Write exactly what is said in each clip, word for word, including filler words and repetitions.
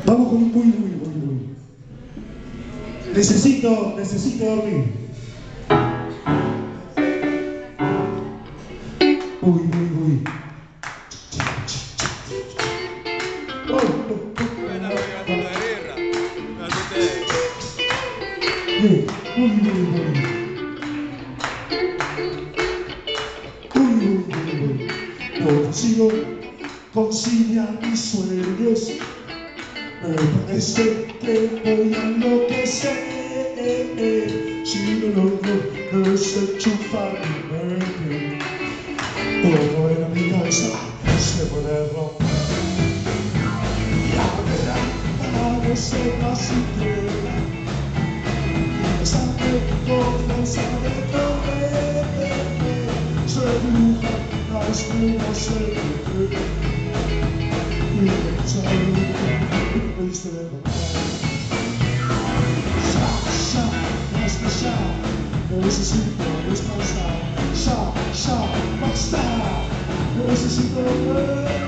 Vamos con un muy, muy, muy, muy. Necesito, necesito dormir. Uy, uy, uy. Oh, oh, oh. Buena navegación de guerra. No asusté. Bien. Uy, uy, uy. Uy, uy, uy, uy. Consigo conciliar mis sueños. Me parece que voy a enloquecer si no logro desenchufar mi mente. Todo en mi cabeza se puede romper. Y ahora cada vez se más siquiera pensando confianza de correr. Se dibuja la espuma, se ve. Y el saber que viste de papá. Ya, ya, basta ya. Necesito descansar. Ya, ya, basta. Necesito volver.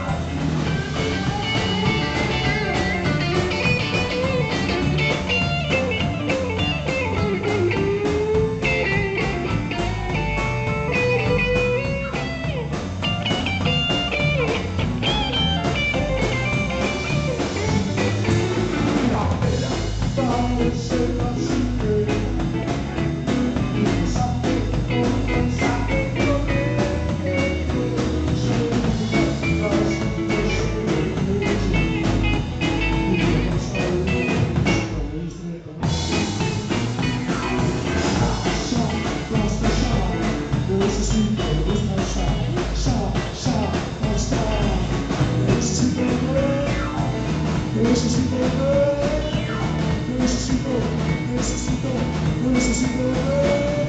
Necesito descansar, ya, ya, basta. Necesito volver, necesito volver, necesito, necesito, necesito volver.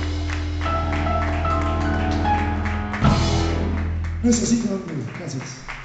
Necesito dormir, gracias.